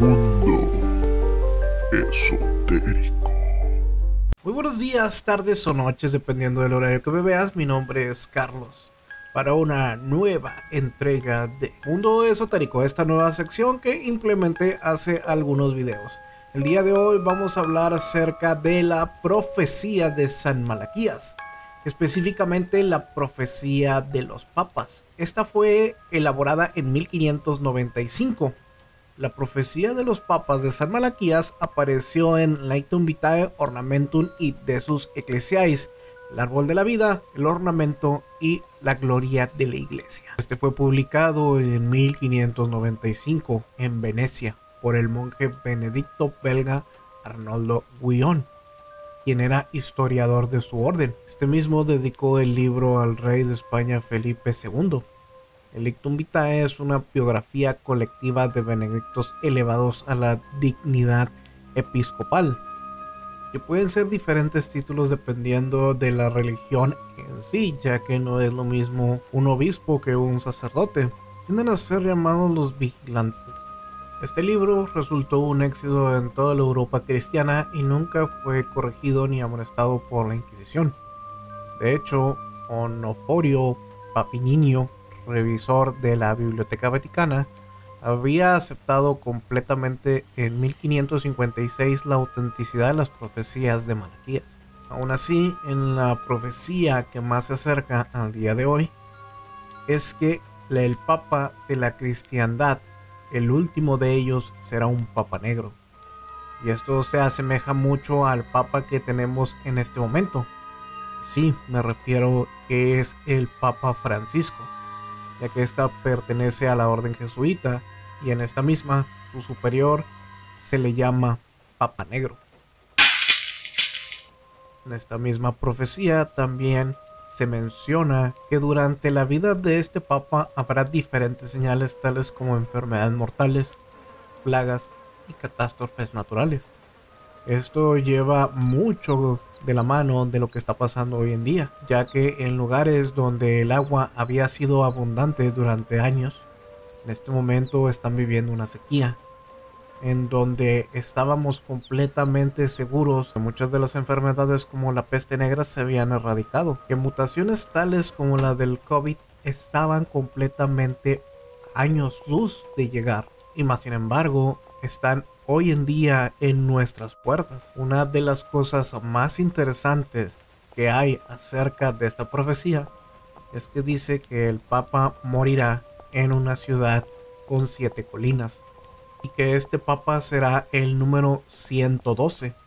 Mundo esotérico. Muy buenos días, tardes o noches, dependiendo del horario que me veas. Mi nombre es Carlos, para una nueva entrega de Mundo Esotérico, esta nueva sección que implementé hace algunos videos. El día de hoy vamos a hablar acerca de la profecía de San Malaquías, específicamente la profecía de los papas. Esta fue elaborada en 1595. La profecía de los papas de San Malaquías apareció en Laetum Vitae Ornamentum y Desus Ecclesiae, el árbol de la vida, el ornamento y la gloria de la iglesia. Este fue publicado en 1595 en Venecia por el monje benedicto belga Arnoldo Guion, quien era historiador de su orden. Este mismo dedicó el libro al rey de España Felipe II. El Laetum Vitae es una biografía colectiva de benedictos elevados a la dignidad episcopal, que pueden ser diferentes títulos dependiendo de la religión en sí, ya que no es lo mismo un obispo que un sacerdote. Tienden a ser llamados los vigilantes. Este libro resultó un éxito en toda la Europa cristiana y nunca fue corregido ni amonestado por la Inquisición. De hecho, Onoforio Papininio, revisor de la Biblioteca Vaticana, había aceptado completamente en 1556 la autenticidad de las profecías de Malaquías. Aún así, en la profecía que más se acerca al día de hoy es que el Papa de la cristiandad, el último de ellos, será un Papa negro. Y esto se asemeja mucho al Papa que tenemos en este momento. Sí, me refiero que es el Papa Francisco, ya que esta pertenece a la orden jesuita y en esta misma, su superior se le llama Papa Negro. En esta misma profecía también se menciona que durante la vida de este Papa habrá diferentes señales tales como enfermedades mortales, plagas y catástrofes naturales. Esto lleva mucho de la mano de lo que está pasando hoy en día, ya que en lugares donde el agua había sido abundante durante años, en este momento están viviendo una sequía, en donde estábamos completamente seguros que muchas de las enfermedades como la peste negra se habían erradicado, que mutaciones tales como la del COVID estaban completamente años luz de llegar, y más sin embargo están hoy en día en nuestras puertas. Una de las cosas más interesantes que hay acerca de esta profecía es que dice que el Papa morirá en una ciudad con 7 colinas y que este Papa será el número 112,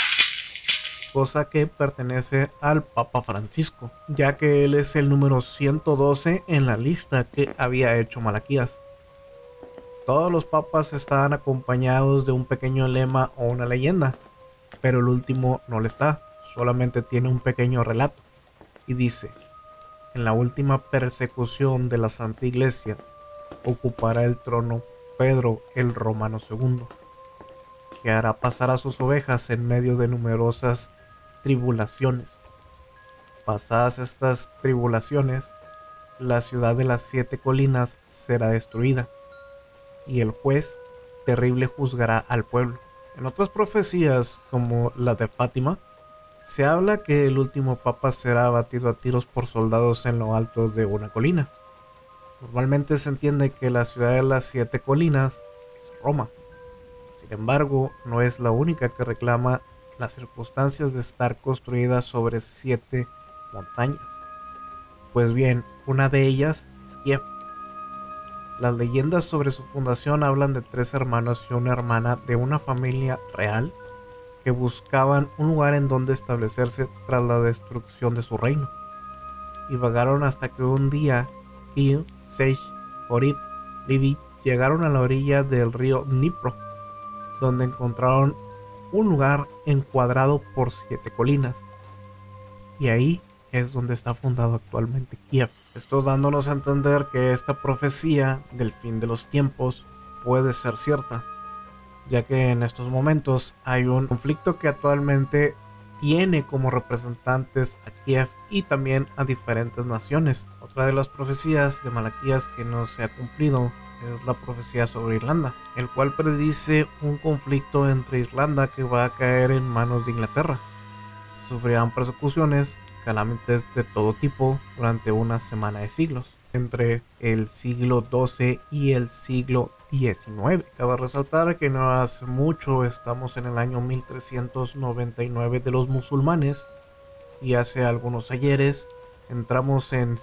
cosa que pertenece al Papa Francisco, ya que él es el número 112 en la lista que había hecho Malaquías. Todos los papas estaban acompañados de un pequeño lema o una leyenda, pero el último no lo está, solamente tiene un pequeño relato, y dice: en la última persecución de la Santa Iglesia, ocupará el trono Pedro el Romano II, que hará pasar a sus ovejas en medio de numerosas tribulaciones. Pasadas estas tribulaciones, la ciudad de las 7 colinas será destruida, y el juez terrible juzgará al pueblo. En otras profecías, como la de Fátima, se habla que el último papa será abatido a tiros por soldados en lo alto de una colina. Normalmente se entiende que la ciudad de las 7 colinas es Roma. Sin embargo, no es la única que reclama las circunstancias de estar construida sobre 7 montañas. Pues bien, una de ellas es Kiev. Las leyendas sobre su fundación hablan de 3 hermanos y una hermana de una familia real que buscaban un lugar en donde establecerse tras la destrucción de su reino, y vagaron hasta que un día Kiev, Sej, Horib, Livi llegaron a la orilla del río Dnipro, donde encontraron un lugar encuadrado por 7 colinas, y ahí es donde está fundado actualmente Kiev. Esto dándonos a entender que esta profecía del fin de los tiempos puede ser cierta, ya que en estos momentos hay un conflicto que actualmente tiene como representantes a Kiev y también a diferentes naciones. Otra de las profecías de Malaquías que no se ha cumplido es la profecía sobre Irlanda, el cual predice un conflicto entre Irlanda que va a caer en manos de Inglaterra. Sufrirán persecuciones, calamidades de todo tipo durante una semana de siglos, entre el siglo XII y el siglo XIX. Cabe resaltar que no hace mucho estamos en el año 1399 de los musulmanes y hace algunos ayeres entramos en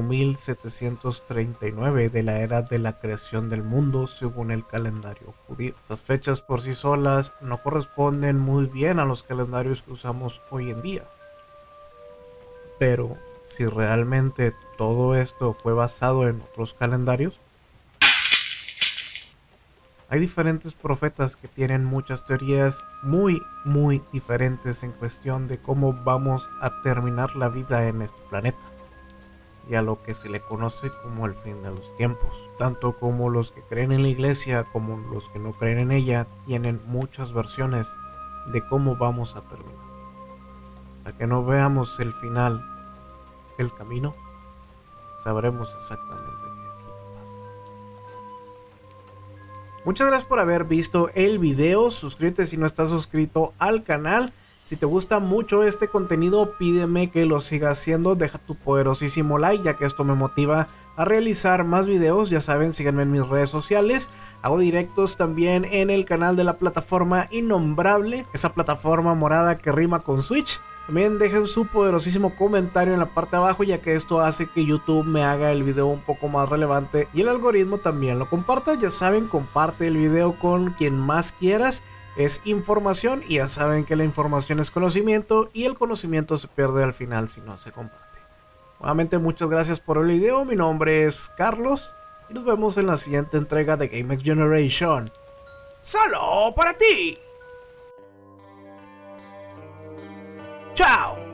5739 de la era de la creación del mundo según el calendario judío. Estas fechas por sí solas no corresponden muy bien a los calendarios que usamos hoy en día. Pero si realmente todo esto fue basado en otros calendarios, hay diferentes profetas que tienen muchas teorías muy diferentes en cuestión de cómo vamos a terminar la vida en este planeta y a lo que se le conoce como el fin de los tiempos. Tanto como los que creen en la iglesia como los que no creen en ella tienen muchas versiones de cómo vamos a terminar. Hasta que no veamos el final, el camino, sabremos exactamente qué es lo que pasa. Muchas gracias por haber visto el video. Suscríbete si no estás suscrito al canal. Si te gusta mucho este contenido, pídeme que lo siga haciendo. Deja tu poderosísimo like, ya que esto me motiva a realizar más videos. Ya saben, síganme en mis redes sociales. Hago directos también en el canal de la plataforma Innombrable, esa plataforma morada que rima con Switch. También dejen su poderosísimo comentario en la parte de abajo, ya que esto hace que YouTube me haga el video un poco más relevante y el algoritmo también lo comparta. Ya saben, comparte el video con quien más quieras. Es información y ya saben que la información es conocimiento y el conocimiento se pierde al final si no se comparte. Nuevamente muchas gracias por el video. Mi nombre es Carlos y nos vemos en la siguiente entrega de GameX Generation. ¡Solo para ti! ¡Chao!